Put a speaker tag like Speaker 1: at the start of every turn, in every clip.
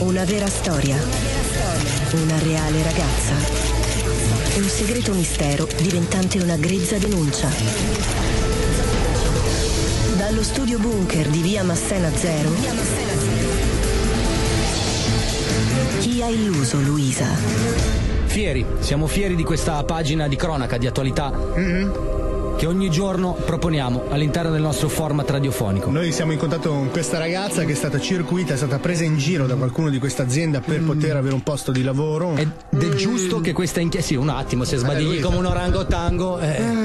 Speaker 1: Una vera storia. Una reale ragazza. Un segreto mistero diventante una grezza denuncia. Dallo studio bunker di via Massena Zero. Chi ha illuso Luisa?
Speaker 2: Siamo fieri di questa pagina di cronaca, di attualità che ogni giorno proponiamo all'interno del nostro format radiofonico.
Speaker 3: Noi siamo in contatto con questa ragazza che è stata circuita, è stata presa in giro da qualcuno di questa azienda per poter avere un posto di lavoro.
Speaker 2: Ed è giusto che questa inchiesta... Sì, un attimo, se sbadigli come un orangotango...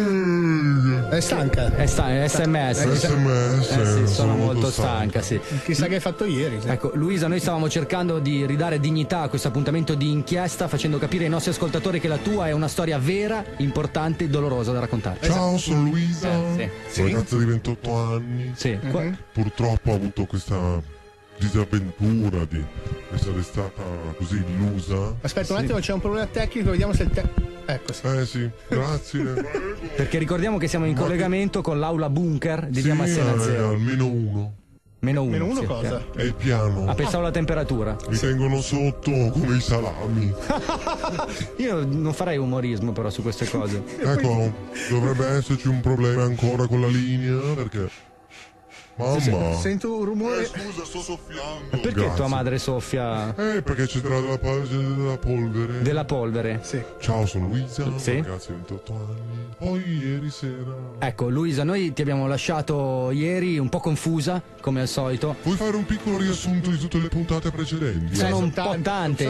Speaker 3: È stanca.
Speaker 2: È SMS. Sì, sono molto stanca, sì.
Speaker 3: Chissà che hai fatto ieri. Sì.
Speaker 2: Ecco, Luisa, noi stavamo cercando di ridare dignità a questo appuntamento di inchiesta, facendo capire ai nostri ascoltatori che la tua è una storia vera, importante e dolorosa da raccontare.
Speaker 4: Ciao, sono Luisa,
Speaker 2: sì.
Speaker 4: ragazza di 28 anni.
Speaker 2: Sì.
Speaker 4: Purtroppo ho avuto questa disavventura di essere stata così illusa.
Speaker 3: Aspetta un attimo, c'è un problema tecnico, vediamo se il ecco sì.
Speaker 4: Sì, grazie.
Speaker 2: Perché ricordiamo che siamo in collegamento con l'aula bunker di via Massena Zero.
Speaker 4: Almeno uno.
Speaker 2: Meno uno.
Speaker 3: Meno uno
Speaker 2: sì,
Speaker 3: cosa?
Speaker 2: Okay.
Speaker 4: È il piano.
Speaker 2: Pensavo la temperatura.
Speaker 4: Mi tengono sotto come i salami.
Speaker 2: Io non farei umorismo però su queste cose.
Speaker 4: Ecco, dovrebbe esserci un problema ancora con la linea, perché... Mamma.
Speaker 3: Sento un rumore.
Speaker 4: Scusa, sto soffiando.
Speaker 2: Perché
Speaker 4: Grazie.
Speaker 2: tua madre soffia?
Speaker 4: Perché c'è della polvere.
Speaker 2: Della polvere?
Speaker 3: Sì.
Speaker 4: Ciao, sono Luisa,
Speaker 2: Sì.
Speaker 4: ragazzi, 28 anni. Poi ieri sera...
Speaker 2: Ecco, Luisa, noi ti abbiamo lasciato ieri un po' confusa, come al solito.
Speaker 4: Puoi fare un piccolo riassunto di tutte le puntate precedenti?
Speaker 2: Sono un po' tante.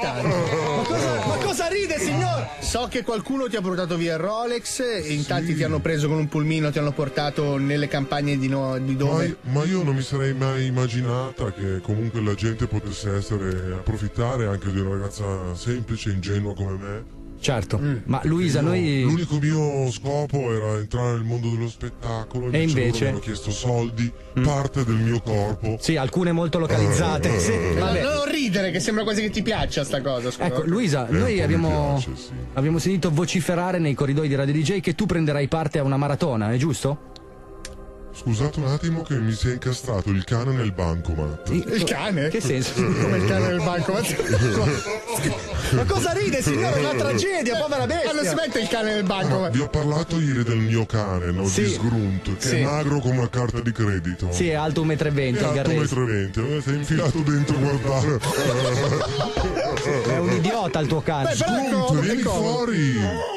Speaker 3: Ma cosa ride, signor? So che qualcuno ti ha portato via il Rolex e in tanti ti hanno preso con un pulmino, ti hanno portato nelle campagne di dove?
Speaker 4: Ma io non mi sarei mai immaginata che comunque la gente potesse approfittare anche di una ragazza semplice, ingenua come me.
Speaker 2: Certo, ma Luisa, noi...
Speaker 4: L'unico mio scopo era entrare nel mondo dello spettacolo
Speaker 2: e invece
Speaker 4: loro mi hanno chiesto soldi, parte del mio corpo.
Speaker 2: Sì, alcune molto localizzate. Sì.
Speaker 3: Ma non ridere, che sembra quasi che ti piaccia sta cosa. Scusa.
Speaker 2: Ecco, Luisa, noi abbiamo sentito vociferare nei corridoi di Radio DJ che tu prenderai parte a una maratona, è giusto?
Speaker 4: Scusate un attimo che mi si è incastrato il cane nel bancomat.
Speaker 3: Il cane?
Speaker 2: Che senso?
Speaker 3: Come il cane nel bancomat? Ma cosa ride, signore? È una tragedia, povera bestia! Ma non si mette il cane nel bancomat?
Speaker 4: Vi ho parlato ieri del mio cane, no?
Speaker 2: Sì.
Speaker 4: Di Sgrunt, che è magro come una carta di credito.
Speaker 2: Sì, è alto 1,20 m.
Speaker 4: È alto 1,20 m. Si è infilato dentro, guardate.
Speaker 2: È un idiota il tuo cane.
Speaker 4: Sgrunt, vieni fuori!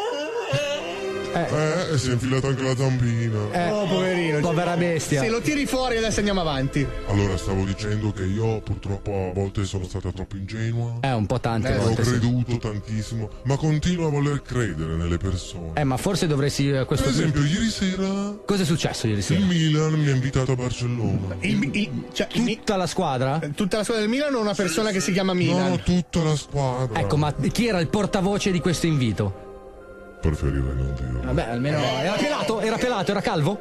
Speaker 4: Si è infilato anche la zampina.
Speaker 3: Oh, poverino.
Speaker 2: Povera bestia.
Speaker 3: Se lo tiri fuori adesso andiamo avanti.
Speaker 4: Allora, stavo dicendo che io purtroppo a volte sono stata troppo ingenua.
Speaker 2: Un po' tante volte.
Speaker 4: Ho creduto tantissimo, ma continuo a voler credere nelle persone.
Speaker 2: Ma forse dovresti
Speaker 4: Per esempio, ieri sera...
Speaker 2: Cosa è successo ieri sera?
Speaker 4: Il Milan mi ha invitato a Barcellona.
Speaker 2: Tutta la squadra?
Speaker 3: Tutta la squadra del Milan o una persona che si chiama Milan?
Speaker 4: No, tutta la squadra.
Speaker 2: Ecco, ma chi era il portavoce di questo invito?
Speaker 4: Preferirei non dirlo.
Speaker 2: Vabbè, almeno era calvo?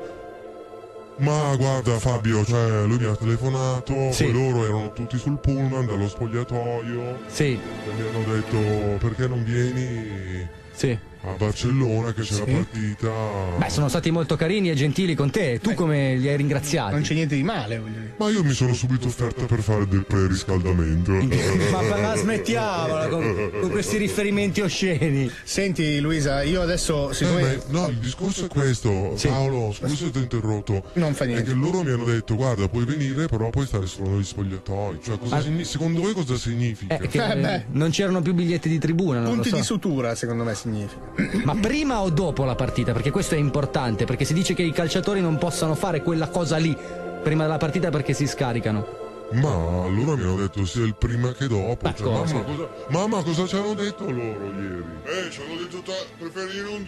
Speaker 4: Ma guarda Fabio, cioè lui mi ha telefonato, poi loro erano tutti sul pullman dallo spogliatoio.
Speaker 2: Sì.
Speaker 4: E mi hanno detto perché non vieni a Barcellona che c'è la partita.
Speaker 2: Beh, sono stati molto carini e gentili con te. Tu come li hai ringraziati?
Speaker 3: Non c'è niente di male, voglio dire.
Speaker 4: Ma io mi sono subito offerta per fare del preriscaldamento.
Speaker 2: Ma smettiamola con questi riferimenti osceni.
Speaker 3: Senti Luisa, io adesso siccome...
Speaker 4: no, il discorso è questo, Paolo, scusa se ti ho interrotto.
Speaker 3: Non fa niente.
Speaker 4: È che loro mi hanno detto, guarda, puoi venire, però puoi stare solo negli spogliatoi. Cioè, secondo voi cosa significa?
Speaker 2: Non c'erano più biglietti di tribuna, non
Speaker 3: punti
Speaker 2: lo so.
Speaker 3: di sutura, secondo me significa.
Speaker 2: Ma prima o dopo la partita? Perché questo è importante, perché si dice che i calciatori non possano fare quella cosa lì prima della partita perché si scaricano.
Speaker 4: Ma allora mi hanno detto sia il prima che dopo. Cioè, mamma, cosa ci hanno detto loro ieri? Ci hanno detto preferi non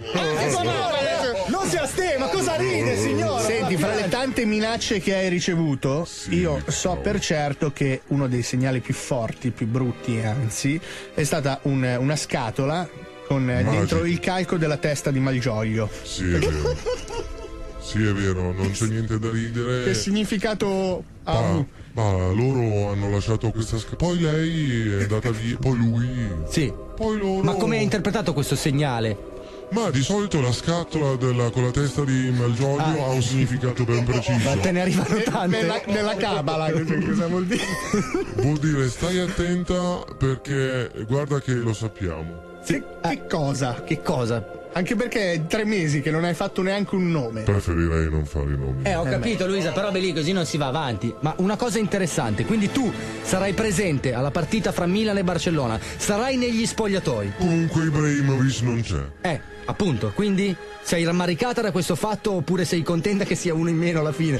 Speaker 4: dirlo.
Speaker 3: Non si astema, cosa ride, signore? Senti, fra le tante minacce che hai ricevuto, io so per certo che uno dei segnali più forti, più brutti anzi, è stata una scatola con dentro il calco della testa di Malgioglio.
Speaker 4: Sì, è vero. Sì, è vero, non c'è niente da ridere.
Speaker 3: Che significato ha?
Speaker 4: Ma loro hanno lasciato questa poi lei è andata via, poi lui.
Speaker 2: Sì.
Speaker 4: Poi loro.
Speaker 2: Ma come hai interpretato questo segnale?
Speaker 4: Ma di solito la scatola con la testa di Malgioglio ha un significato ben preciso.
Speaker 2: Ma te ne arrivano tante.
Speaker 3: Nella cabala, cosa vuol dire?
Speaker 4: Vuol dire stai attenta perché guarda che lo sappiamo.
Speaker 3: Che cosa?
Speaker 2: Che cosa?
Speaker 3: Anche perché è 3 mesi che non hai fatto neanche un nome.
Speaker 4: Preferirei non fare i nomi.
Speaker 2: Ho capito Luisa, però lì così non si va avanti. Ma una cosa interessante, quindi tu sarai presente alla partita fra Milan e Barcellona, sarai negli spogliatoi.
Speaker 4: Comunque Ibrahimovic non c'è.
Speaker 2: Appunto, quindi sei rammaricata da questo fatto oppure sei contenta che sia uno in meno alla fine?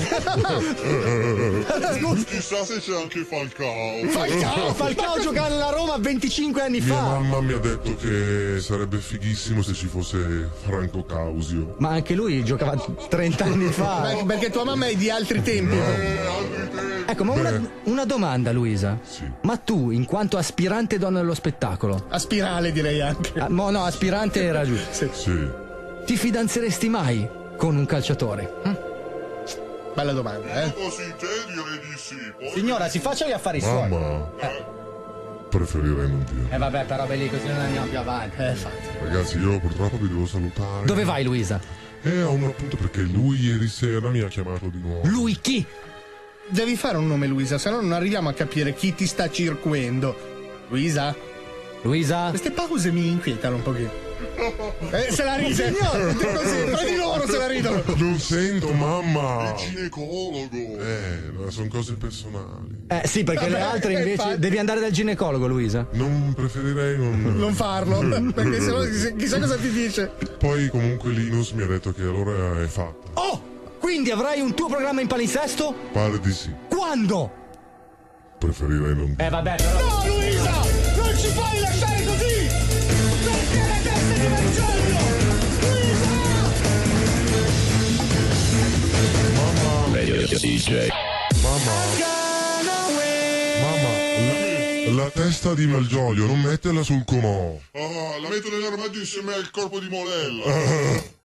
Speaker 4: Chissà se c'è anche Falcao.
Speaker 2: Falcao giocava nella Roma 25 anni
Speaker 4: Mia
Speaker 2: fa.
Speaker 4: mamma mi ha detto che sarebbe fighissimo se ci fosse Franco Causio.
Speaker 2: Ma anche lui giocava 30 anni fa.
Speaker 3: Perché tua mamma è di altri tempi.
Speaker 2: Ecco, ma una domanda, Luisa.
Speaker 4: Sì.
Speaker 2: Ma tu, in quanto aspirante donna dello spettacolo,
Speaker 3: A spirale direi anche.
Speaker 2: no, aspirante era giusto.
Speaker 4: Sì.
Speaker 2: Ti fidanzeresti mai con un calciatore?
Speaker 3: Bella domanda,
Speaker 4: Così te direi di sì. Poi...
Speaker 2: Signora, si faccia gli affari suoi.
Speaker 4: Mamma. Preferirei non dire.
Speaker 2: Vabbè, però lì così non andiamo più avanti.
Speaker 4: Ragazzi, io purtroppo vi devo salutare.
Speaker 2: Dove vai, Luisa?
Speaker 4: Ho un appunto perché lui ieri sera mi ha chiamato di nuovo.
Speaker 2: Lui chi?
Speaker 3: Devi fare un nome, Luisa, se no non arriviamo a capire chi ti sta circuendo. Luisa?
Speaker 2: Luisa?
Speaker 3: Queste pause mi inquietano un pochino. Se la ride, signore, tra di loro se la ridono.
Speaker 4: Non sento, mamma.
Speaker 5: Il ginecologo.
Speaker 4: Sono cose personali.
Speaker 2: Sì, perché le altre invece
Speaker 3: infatti.
Speaker 2: devi andare dal ginecologo, Luisa.
Speaker 4: Non preferirei
Speaker 3: Non farlo, perché sennò chissà cosa ti dice.
Speaker 4: Poi comunque Linus mi ha detto che allora è fatta.
Speaker 2: Oh! Quindi avrai un tuo programma in palinsesto?
Speaker 4: Pare di sì.
Speaker 2: Quando?
Speaker 4: Preferirei non dire.
Speaker 2: Vabbè, però.
Speaker 3: No, Luisa! Non ci puoi lasciare così! Perché la testa di Marciolio! Luisa!
Speaker 4: Mamma, la testa di Malgioglio, non metterla sul comò.
Speaker 5: La metto nell'armadio insieme al corpo di Morella.